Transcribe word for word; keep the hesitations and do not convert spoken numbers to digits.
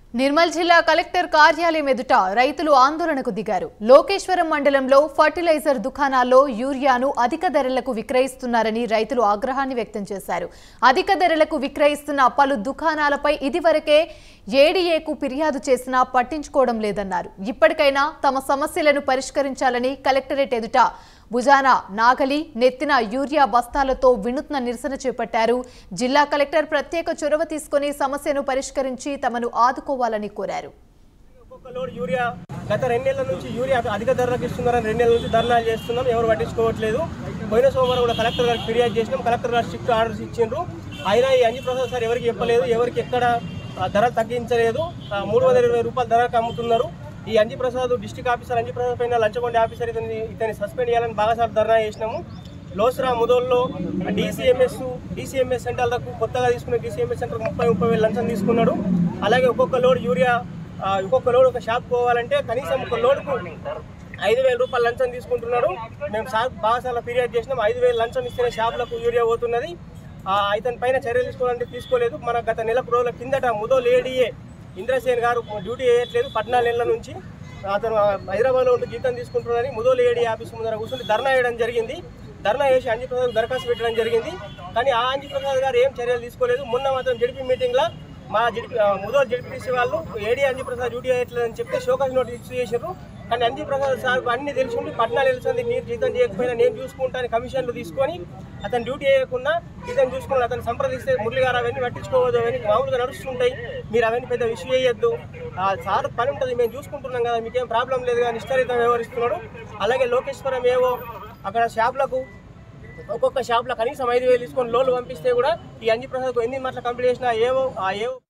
నిర్మల్ జిల్లా కలెక్టర్ కార్యాలయం ఎదుట రైతులు ఆందోళనకు దిగారు. లోకేశ్వరం మండలంలో ఫర్టిలైజర్ దుకాణాల్లో యూరియాను అధిక ధరలకు విక్రయిస్తున్నారని రైతులు ఆగ్రహాన్ని వ్యక్తం చేశారు. అధిక ధరలకు విక్రయిస్తున్న పలు దుకాణాలపై ఇదివరకే ఏడీఏకు ఫిర్యాదు చేసినా పట్టించుకోవడం లేదన్నారు. ఇప్పటికైనా తమ సమస్యలను పరిష్కరించాలని కలెక్టరేట్ ఎదుట భుజాన నాగలి, నెత్తిన యూరియా బస్తాలతో వినూత్న నిరసన చేపట్టారు. జిల్లా కలెక్టర్ ప్రత్యేక చొరవ తీసుకుని సమస్యను పరిష్కరించి తమను ఆదుకోవాలని కోరారు. యూరియా గత రెండేళ్ల నుంచి యూరియా అధిక ధరలకు ఇస్తున్నారని రెండేళ్ల నుంచి ధర్నాలు చేస్తున్నాం, ఎవరు పట్టించుకోవట్లేదు. పోయిన సోమవారం కూడా కలెక్టర్ గారికి ఫిర్యాదు చేసినాం, కలెక్టర్ గారు స్ట్రిక్ట్ ఆర్డర్స్ ఇచ్చిండ్రు. అయినా ఈ అంజీ ప్రసాద్ సార్ ఎవరికి చెప్పలేదు, ఎవరికి ఎక్కడ ధర తగ్గించలేదు. మూడు వందల ఇరవై రూపాయల ధరకు అమ్ముతున్నారు. ఈ అంజీ ప్రసాద్ డిస్ట్రిక్ట్ ఆఫీసర్ అంజీ ప్రసాద్ పైన లంచగొండ ఆఫీసర్ ఇతని ఇతన్ని సస్పెండ్ చేయాలని బాగాసార్లు ధర్నా చేసినాము. లోసరా ముదోల్లో డీసీఎంఎస్ డీసీఎంఎస్ సెంటర్లకు కొత్తగా తీసుకున్న డీసీఎంఎస్ సెంటర్కి ముప్పై ముప్పై వేలు లంచం తీసుకున్నాడు. అలాగే ఒక్కొక్క లోడ్ యూరియా ఒక్కొక్క లోడ్ ఒక షాప్ పోవాలంటే కనీసం ఒక లోడ్కు ఐదు వేల రూపాయలు లంచం తీసుకుంటున్నాడు. మేము సార్ బాగాసార్లు ఫిర్యాదు చేసినాం, ఐదు వేలు లంచం ఇస్తేనే షాపులకు యూరియా పోతున్నది. ఇతని పైన చర్యలు తీసుకోవాలంటే తీసుకోలేదు. మన గత నెల రోజుల కిందట ముదోల్ ఏడీఏ ఇంద్రసేన్ గారు డ్యూటీ చేయట్లేదు, పద్నాలుగు నెలల నుంచి అతను హైదరాబాద్లో ఉంటూ జీతం తీసుకుంటున్నారని ముదోల్ ఏడీ ఆఫీస్ ముందర కూర్చొని ధర్నా వేయడం జరిగింది. ధర్నా చేసి అంజీ ప్రసాద్ దరఖాస్తు పెట్టడం జరిగింది. కానీ ఆ అంజీ ప్రసాద్ గారు ఏం చర్యలు తీసుకోలేదు. మొన్న మాత్రం జడిపి మీటింగ్లో మా జడిపి ముదోల్ జడిపిసి వాళ్ళు ఏడీ అంజీ ప్రసాద్ డ్యూటీ చేయట్లేదని చెప్తే షోకాజ్ నోటీస్ ఇష్యూ చేశారు. కానీ అంజీ ప్రసాద్ సార్ అన్ని తెలిసి ఉండి పద్నాలుగు నెలల మీరు జీతం చేయకపోయినా నేను చూసుకుంటాను కమిషన్లు తీసుకొని అతను డ్యూటీ చేయకుండా ఇతను చూసుకుని అతను సంప్రదిస్తే మురళి గారు అవన్నీ పట్టించుకోవద్దు, అవన్నీ మామూలుగా నడుస్తుంటాయి, మీరు అవన్నీ పెద్ద విషయం చేయొద్దు, సార్ పని ఉంటుంది, మేము చూసుకుంటున్నాం కదా, మీకేం ప్రాబ్లం లేదు కానీ నిష్ఠరితం వ్యవహరిస్తున్నాడు. అలాగే లోకేశ్వరం ఏవో అక్కడ షాపులకు ఒక్కొక్క షాప్లో కనీసం ఐదు వేలు తీసుకొని లోన్లు పంపిస్తే కూడా ఈ అంజీ ప్రసాద్కు ఎన్ని మాటలు కంప్లీట్ చేసినా ఏవో ఆ ఏవో